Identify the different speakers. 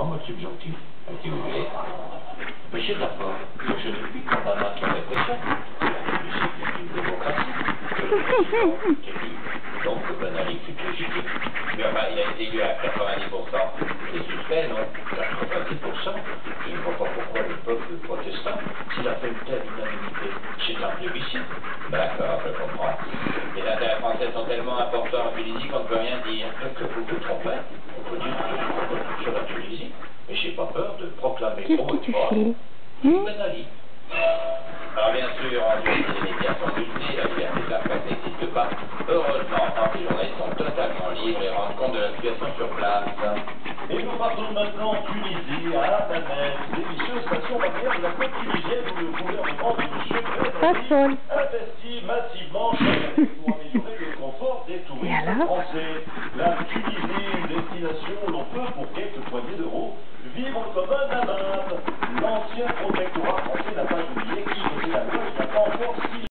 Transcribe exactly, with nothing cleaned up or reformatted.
Speaker 1: en mode subjonctif, si vous voulez. Mais je suis d'accord, je ne suis condamné à la répression. C'est une démocratie. Donc le Ben Ali fut légitime. Mais enfin, il a été élu à quatre-vingt-dix pour cent. C'est suspect, non? quatre-vingt-dix pour cent. Je ne vois pas pourquoi le peuple protestant, s'il a fait une telle unanimité, c'est un plébiscite. D'accord, je comprends. Les intérêts français sont tellement importants en Tunisie qu'on ne peut rien dire. Que vous vous trompez. On peut dire que je suis contre sur la Tunisie, mais j'ai pas peur de proclamer
Speaker 2: Qu'est-ce que tu fais? Hein?
Speaker 1: Ben Ali. Alors bien sûr, en Tunisie, les médias sont muselés, la liberté de la presse n'existe pas. Heureusement, tant que les journalistes sont totalement libres et rendent compte de la situation sur place.
Speaker 3: Et nous partons maintenant en Tunisie, à Hammamet, délicieuse station balnéaire de la côte tunisienne où le gouvernement de M. Ben Ali investit massivement chaque année pour améliorer le confort des touristes français. La Tunisie, une destination où l'on peut, pour quelques poignées d'euros, vivre comme un hammam. L'ancien protectorat